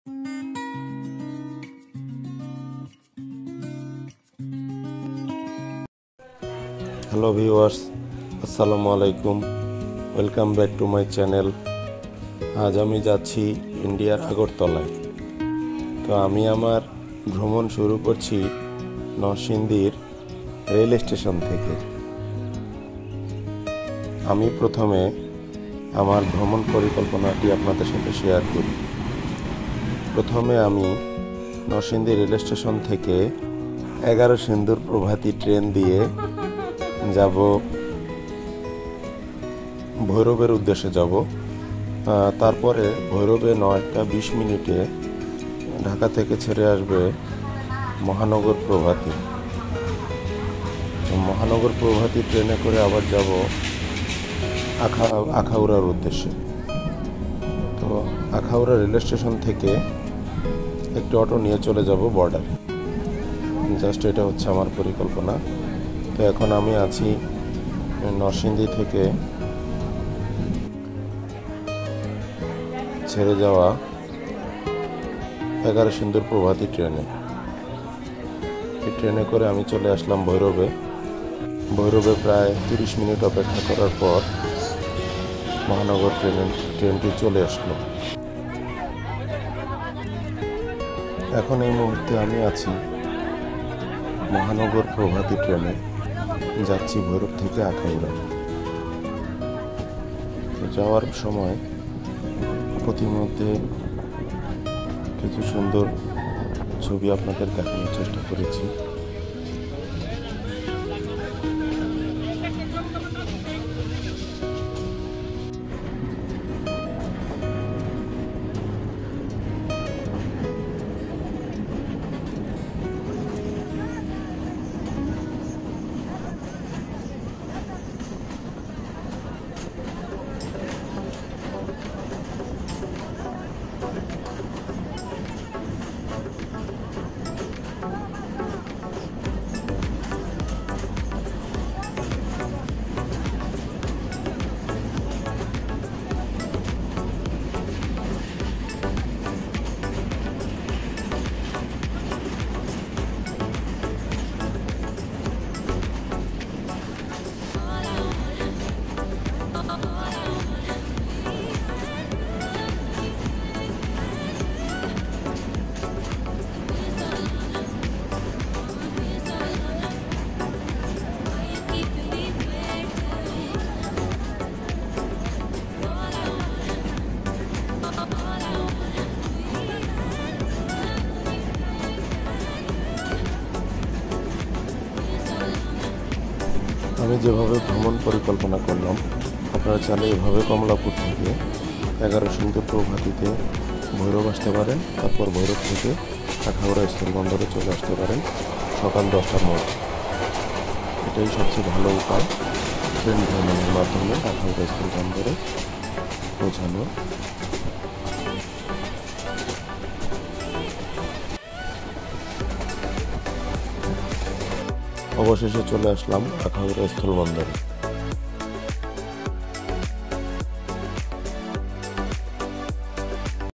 Hello viewers, আসসালামু আলাইকুম। Welcome back to my channel. আজ আমি যাচ্ছি ইন্ডিয়ার আগরতলায়। তো আমি আমার ভ্রমণ শুরু করছি নরসিংদীর রেল স্টেশন থেকে। আমি প্রথমে আমার ভ্রমণ পরিকল্পনাটি আপনাদের সাথে শেয়ার করি। প্রথমে আমি নরসিংদী রেল স্টেশন থেকে 11 সিন্দুর প্রভাতী ট্রেন দিয়ে যাব ভৈরবের উদ্দেশ্যে যাব। তারপরে ভৈরবে 9টা 20 মিনিটে ঢাকা থেকে ছেড়ে আসবে মহানগর প্রভাতী। মহানগর প্রভাতী ট্রেনে করে আবার যাব আখাউড়ার উদ্দেশ্যে। তো আখাউড়া রেল স্টেশন থেকে একটি অটো নিয়ে চলে যাব বর্ডারে। জাস্ট এটা হচ্ছে আমার পরিকল্পনা। তো এখন আমি আছি নরসিংদী থেকে ছেড়ে যাওয়া 11 সিন্দুর প্রভাতী ট্রেনে। এই ট্রেনে করে আমি চলে আসলাম ভৈরবে। ভৈরবে প্রায় 30 মিনিট অপেক্ষা করার পর মহানগর ট্রেনটি চলে আসলো। এখন এই মুহূর্তে আমি আছি মহানগর প্রভাতী ট্রেনে, যাচ্ছি ভৈরব থেকে আখাউড়া। যাওয়ার সময় প্রতিমধ্যে কিছু সুন্দর ছবি আপনাদের দেখানোর চেষ্টা করেছি। আমি যেভাবে ভ্রমণ পরিকল্পনা করলাম, আপনারা চাইলে এভাবে কমলাপুর থেকে 11 সিন্দুর প্রভাতীতে ভৈরব আসতে পারেন। তারপর ভৈরব থেকে আখাউড়া স্থলবন্দরে চলে আসতে পারেন সকাল 10টার মধ্যে। এটাই সবচেয়ে ভালো উপায় ট্রেন ভ্রমণের মাধ্যমে আখাউড়া স্থলবন্দরে পৌঁছানো। অবশেষে চলে আসলাম আখাউড়া স্থলবন্দরে।